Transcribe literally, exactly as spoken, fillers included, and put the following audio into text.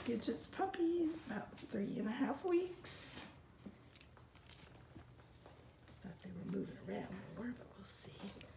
Gidget's puppies, about three and a half weeks. Thought they were moving around more, but we'll see.